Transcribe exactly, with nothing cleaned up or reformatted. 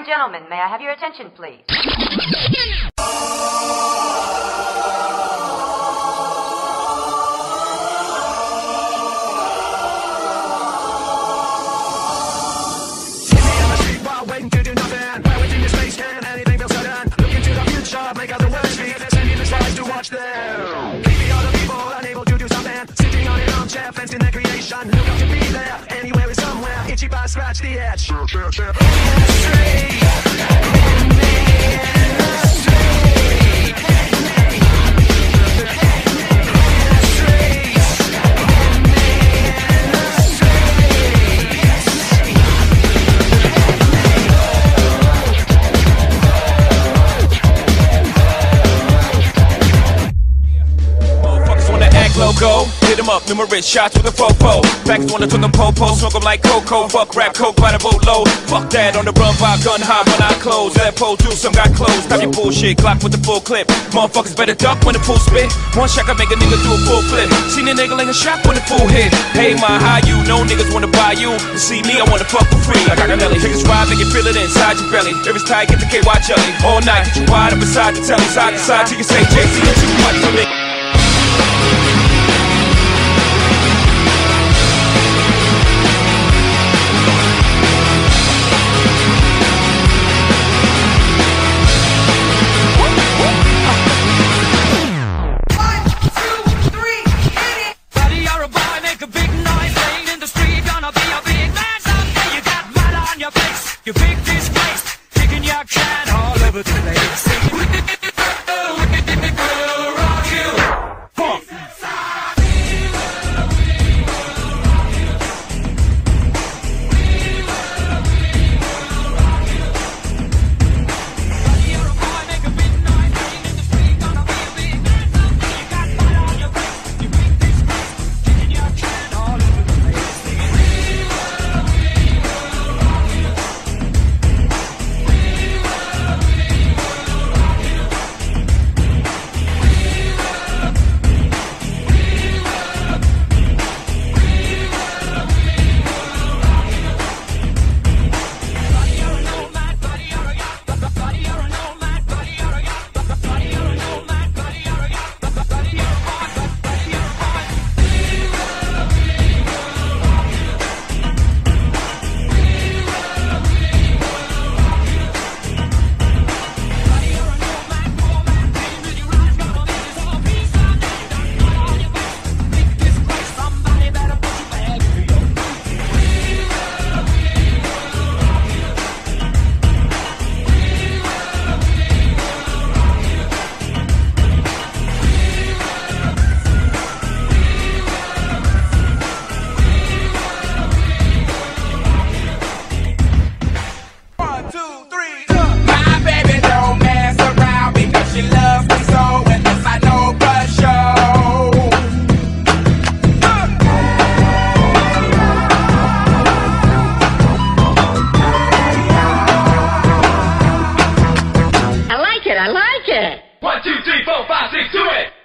gentlemen, may I have your attention, please? Waiting to do nothing. Where within your space can anything feel sudden? Look into the future, make other words speak. Sending the stars to watch them. Maybe other people unable to do something. Sitting on an armchair, fenced in their creation. Look up to be there, anywhere is somewhere. Itchy by scratch the edge. Logo, hit 'em up, numerous shots with a fofo. Facts wanna took 'em po-po, smoke 'em like cocoa. Fuck rap, coke by the boatload. Fuck that, on the run, vibe, gun high when I close. That pole do some got closed. Stop your bullshit, clock with the full clip. Motherfuckers better duck when the pool spit. One shot can make a nigga do a full flip. Seen a nigga laying a shot when the fool hit. Hey, my how you? No niggas wanna buy you. To see me, I wanna fuck for free. Like I got Nelly. Niggas ride, make you feel it inside your belly. If it's tight, get the K Y jelly. All night, get you wide up beside the telly. Side to side till you say J C, you're too much for me. You big disgrace, kicking your can all over the place. Rock you, funk. I like it. One, two, three, four, five, six, do it!